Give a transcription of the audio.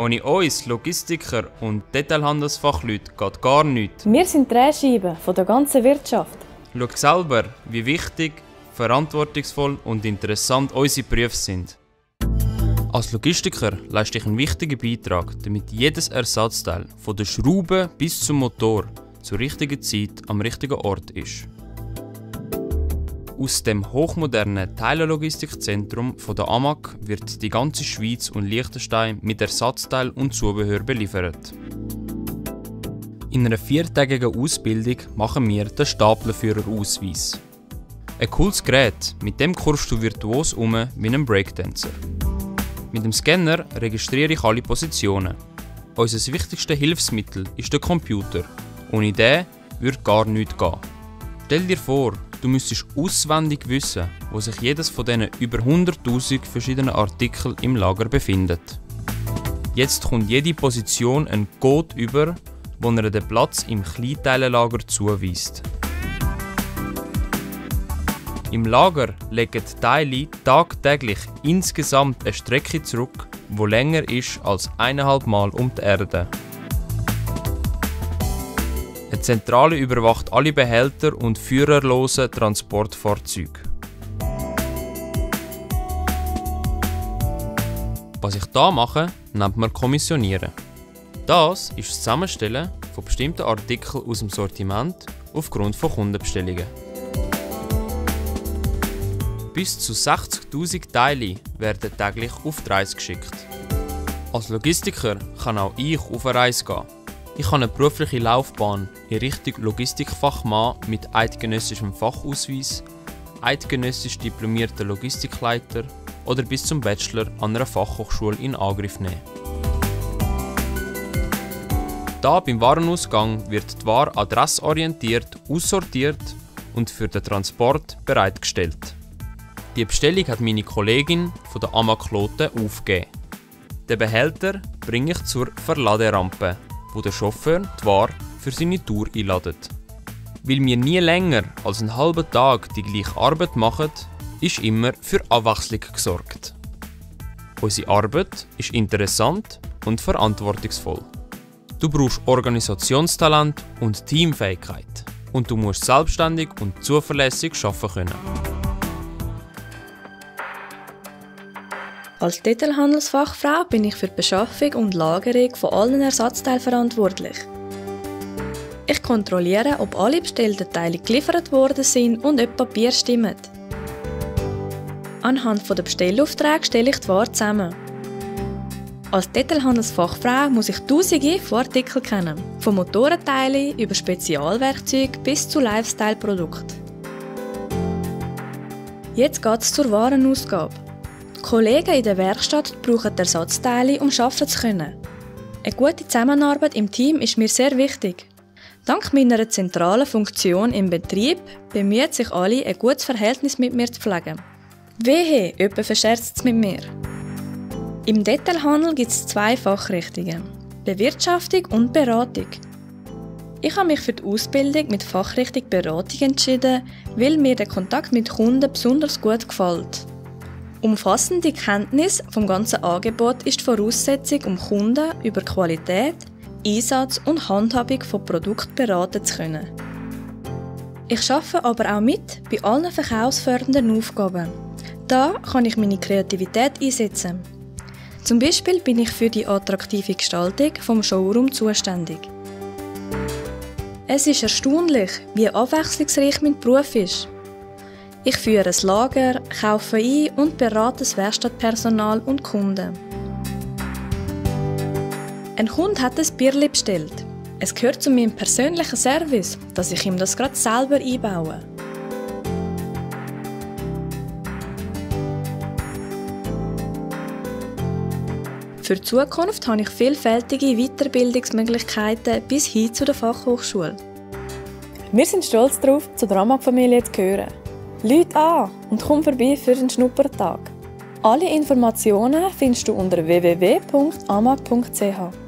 Ohne uns, Logistiker und Detailhandelsfachleute, geht gar nichts. Wir sind die Drehscheiben von der ganzen Wirtschaft. Schau selber, wie wichtig, verantwortungsvoll und interessant unsere Berufe sind. Als Logistiker leiste ich einen wichtigen Beitrag, damit jedes Ersatzteil, von der Schraube bis zum Motor, zur richtigen Zeit am richtigen Ort ist. Aus dem hochmodernen Teilelogistikzentrum von der AMAG wird die ganze Schweiz und Liechtenstein mit Ersatzteil und Zubehör beliefert. In einer 4-tägigen Ausbildung machen wir den Staplerführerausweis. Ein cooles Gerät, mit dem kurvst du virtuos wie ein Breakdancer. Mit dem Scanner registriere ich alle Positionen. Unser wichtigstes Hilfsmittel ist der Computer. Ohne den würde gar nichts gehen. Stell dir vor, du müsstest auswendig wissen, wo sich jedes von diesen über 100.000 verschiedenen Artikeln im Lager befindet. Jetzt kommt jede Position ein Code über, wo er den Platz im Kleinteilenlager zuweist. Im Lager legen die Teile tagtäglich insgesamt eine Strecke zurück, die länger ist als 1,5 Mal um die Erde. Eine Zentrale überwacht alle Behälter und führerlose Transportfahrzeuge. Was ich hier mache, nennt man Kommissionieren. Das ist das Zusammenstellen von bestimmten Artikeln aus dem Sortiment aufgrund von Kundenbestellungen. Bis zu 60.000 Teile werden täglich auf die Reise geschickt. Als Logistiker kann auch ich auf eine Reise gehen. Ich habe eine berufliche Laufbahn in Richtung Logistikfachmann mit eidgenössischem Fachausweis, eidgenössisch diplomierter Logistikleiter oder bis zum Bachelor an einer Fachhochschule in Angriff nehmen. Da beim Warenausgang wird die Ware adressorientiert aussortiert und für den Transport bereitgestellt. Die Bestellung hat meine Kollegin von der AMAG Kloten aufgegeben. Den Behälter bringe ich zur Verladerampe, wo der Chauffeur die Ware für seine Tour einladet. Weil wir nie länger als einen halben Tag die gleiche Arbeit machen, ist immer für Abwechslung gesorgt. Unsere Arbeit ist interessant und verantwortungsvoll. Du brauchst Organisationstalent und Teamfähigkeit. Und du musst selbstständig und zuverlässig arbeiten können. Als Detailhandelsfachfrau bin ich für die Beschaffung und Lagerung von allen Ersatzteilen verantwortlich. Ich kontrolliere, ob alle bestellten Teile geliefert worden sind und ob Papier stimmt. Anhand der Bestellaufträge stelle ich die Ware zusammen. Als Detailhandelsfachfrau muss ich Tausende von Artikeln kennen, von Motorenteilen über Spezialwerkzeuge bis zu Lifestyle-Produkten. Jetzt geht es zur Warenausgabe. Die Kollegen in der Werkstatt brauchen die Ersatzteile, um arbeiten zu können. Eine gute Zusammenarbeit im Team ist mir sehr wichtig. Dank meiner zentralen Funktion im Betrieb bemühen sich alle, ein gutes Verhältnis mit mir zu pflegen. Wehe, jemand verscherzt es mit mir. Im Detailhandel gibt es 2 Fachrichtungen: Bewirtschaftung und Beratung. Ich habe mich für die Ausbildung mit Fachrichtung Beratung entschieden, weil mir der Kontakt mit Kunden besonders gut gefällt. Umfassende Kenntnis vom ganzen Angebot ist die Voraussetzung, um Kunden über Qualität, Einsatz und Handhabung von Produkten beraten zu können. Ich arbeite aber auch mit bei allen verkaufsfördernden Aufgaben. Da kann ich meine Kreativität einsetzen. Zum Beispiel bin ich für die attraktive Gestaltung vom Showroom zuständig. Es ist erstaunlich, wie abwechslungsreich mein Beruf ist. Ich führe ein Lager, kaufe ein und berate das Werkstattpersonal und Kunden. Ein Kunde hat ein Bierli bestellt. Es gehört zu meinem persönlichen Service, dass ich ihm das gerade selber einbaue. Für die Zukunft habe ich vielfältige Weiterbildungsmöglichkeiten bis hin zu der Fachhochschule. Wir sind stolz darauf, zur AMAG-Familie zu gehören. Lüt an und komm vorbei für den Schnuppertag. Alle Informationen findest du unter www.amag.ch.